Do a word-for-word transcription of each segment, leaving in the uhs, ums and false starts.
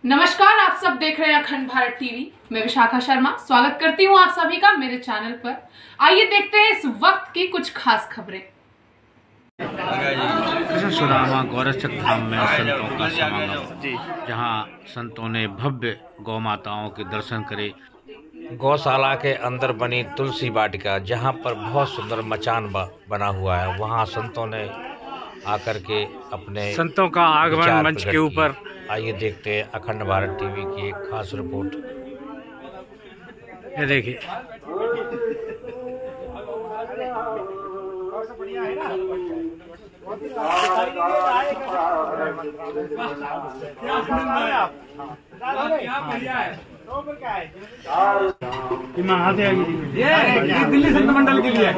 नमस्कार, आप सब देख रहे हैं अखंड भारत टीवी। मैं विशाखा शर्मा स्वागत करती हूं आप सभी का मेरे चैनल पर। आइए देखते हैं इस वक्त की कुछ खास खबरें। कृष्ण सुदामा गौरचक धाम में संतों का समागम, जहां संतों ने भव्य गौ माताओं के दर्शन करे। गौशाला के अंदर बनी तुलसी वाटिका, जहां पर बहुत सुंदर मचान बना हुआ है, वहां संतों ने आकर के अपने संतों का आगमन मंच के ऊपर। आइए देखते हैं अखंड भारत टीवी की एक खास रिपोर्ट। ये देखिए, दिल्ली संत मंडल के लिए।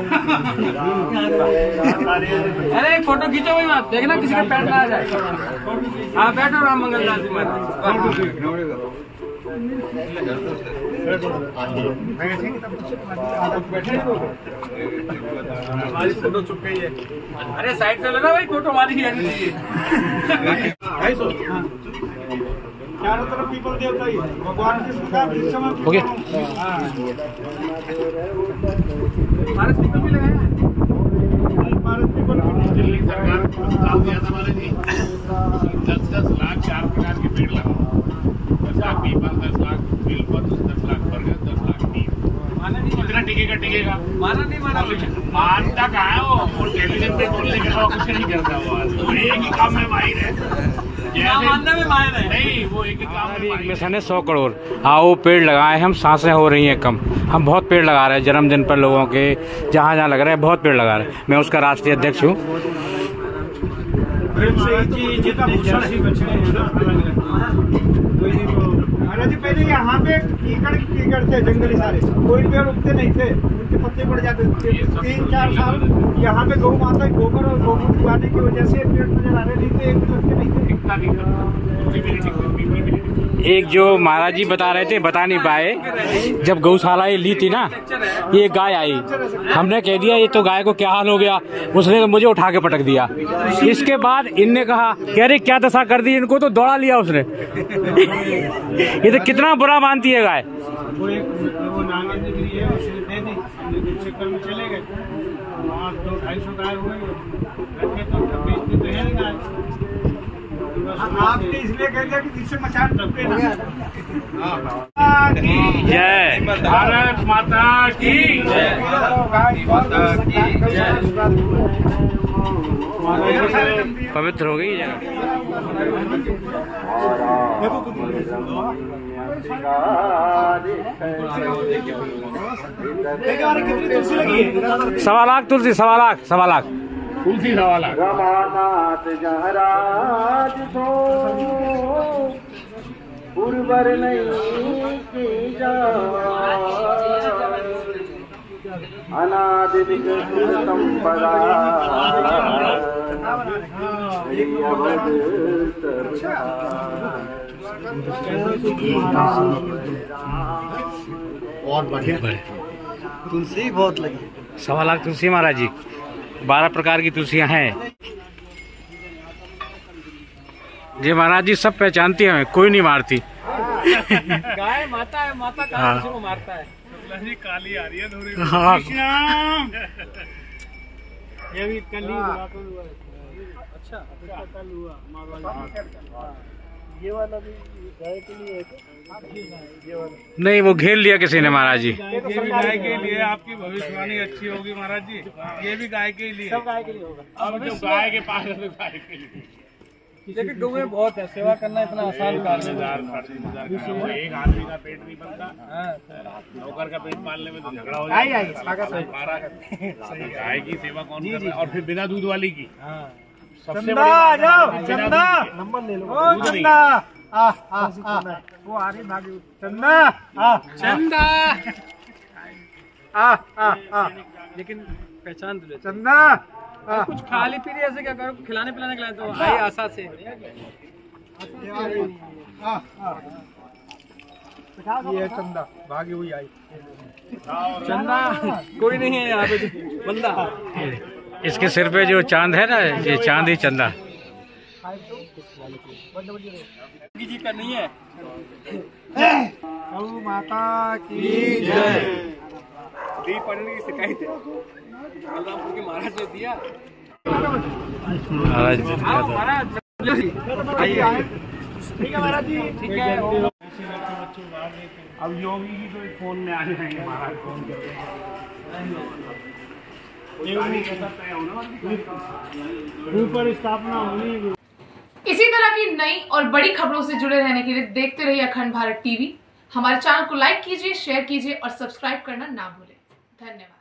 अरे एक फोटो खींचो भाई, बात देखना किसी का पैंट ना आ जाए। हाँ बैठो राम मंगलदास जी महाराज। हमारी फोटो चुप गई है। अरे साइड से लेना भाई, फोटो हमारी ही आनी चाहिए। चारों तरफ पीपल देवता ही भगवान के हो गया। भारत पीपल भी लगाया है। भारत पीपल दिल्ली सरकार साल दिया था हमारे जी, दस दस लाख चार प्रकार के पेड़ लगाओ। दस लाख पीपल, दस लाख बेलपत्र, दस लाख बरगद, दस लाख नीम। माना नहीं, कितना टिकेगा टिकेगा माना नहीं माना मानता कहा है वो टेलीविजन पे बोलने के अलावा कुछ नहीं करता। वो एक ही काम में माहिर है, मानने में माहिर है। नहीं वो एक ही काम में माहिर है। मिशन है सौ करोड़। आओ पेड़ लगाए, हम सांसें हो रही हैं कम। हम बहुत पेड़ लगा रहे हैं जन्मदिन पर लोगों के, जहाँ जहाँ लग रहे हैं बहुत पेड़ लगा रहे हैं। मैं उसका राष्ट्रीय अध्यक्ष हूँ। महाराज जी पहले यहाँ पे कीकड़ कीकड़ थे, जंगली सारे, कोई पेड़ उगते नहीं थे, उनके पत्ते पड़ जाते थे। तीन चार साल यहाँ पे गौ माता गोबर और गोबर उगाने की वजह से पेड़ नजर आ रहे नहीं थे, एक लगते नहीं थे। एक जो महाराज जी बता रहे थे, बता नहीं पाए, जब गौशाला ये ली थी ना, ये गाय आई, हमने कह दिया ये तो गाय को क्या हाल हो गया, उसने तो मुझे उठा के पटक दिया। इसके बाद इनने कहा कह रही क्या दशा कर दी इनको, तो दौड़ा लिया उसने। ये तो कितना बुरा मानती है गाय। वो एक वो नागेंद्र है, उसे दे दी, चक्कर में चले गए, वहाँ दो ढाई सौ गाय हुए, रखे तो बेचते तो है गाय। आपने इसलिए कह दिया कि जिससे मचान ढके ना। जय भारत माता की जय, माता की जय। पवित्र हो गई जगह। कितनी तुलसी लगी है? सवा लाख तुलसी, सवा लाख सवा लाख तुलसी सवाला रमानाथ जहराज को उर्वर नहीं की जा, अनादि विकृतम परा और बढ़िया तुलसी बहुत लगी। सवा लाख तुलसी महाराज जी, बारह प्रकार की तुलसियां हैं। जी महाराज जी सब पहचानती है, कोई नहीं मारती। गाय माता है, माता का हाँ। किसी को मारता है। काली आ रही है थोड़ी। हाँ। ये भी कल ही हुआ। अच्छा कल हुआ। ये वाला भी गाय के लिए है। ये वाला नहीं, वो घेर लिया किसी ने महाराज जी। ये भी गाय के लिए, आपकी भविष्यवाणी अच्छी होगी महाराज जी। ये भी गाय के लिए, सब गाय के लिए होगा। अब जो गाय के पास है तो गाय के लिए। लेकिन गौएं बहुत है, सेवा करना इतना आसान कार्य है। एक आदमी का पेट नहीं बनता, नौकर का पेट पालने में तो झगड़ा हो आई आई जाता है। गाय की सेवा कौन कर रहा है, और फिर बिना दूध वाली की। सबसे चंदा बड़ी आ बात जाओ, है, बिना चंदा दूध के। नंबर ले लो। दूध नहीं। चंदा आ आ आ वो आ रही भागी। चंदा आ चंदा आ आ आ लेकिन पहचान दो। चंदा कुछ खाली पी रही ऐसे क्या करो, खिलाने पिलाने के लिए तो आई आशा से। ये चंदा भागी हुई आई। चंदा कोई नहीं है यहाँ पे बंदा। इसके सिर पे जो चांद है ना, ये चांद ही चंदा। जी करनी है। गौ माता की जय। दी पढ़ने की शिकायत है बलरामपुर के महाराज ने दिया। महाराज ठीक है महाराज जी, ठीक है। अब योगी जी तो फोन में आ जाएंगे महाराज, फोन करते हैं। ऊपर स्थापना होनी। इसी तरह की नई और बड़ी खबरों से जुड़े रहने के लिए देखते रहिए अखंड भारत टीवी। हमारे चैनल को लाइक कीजिए, शेयर कीजिए और सब्सक्राइब करना ना भूलें। धन्यवाद।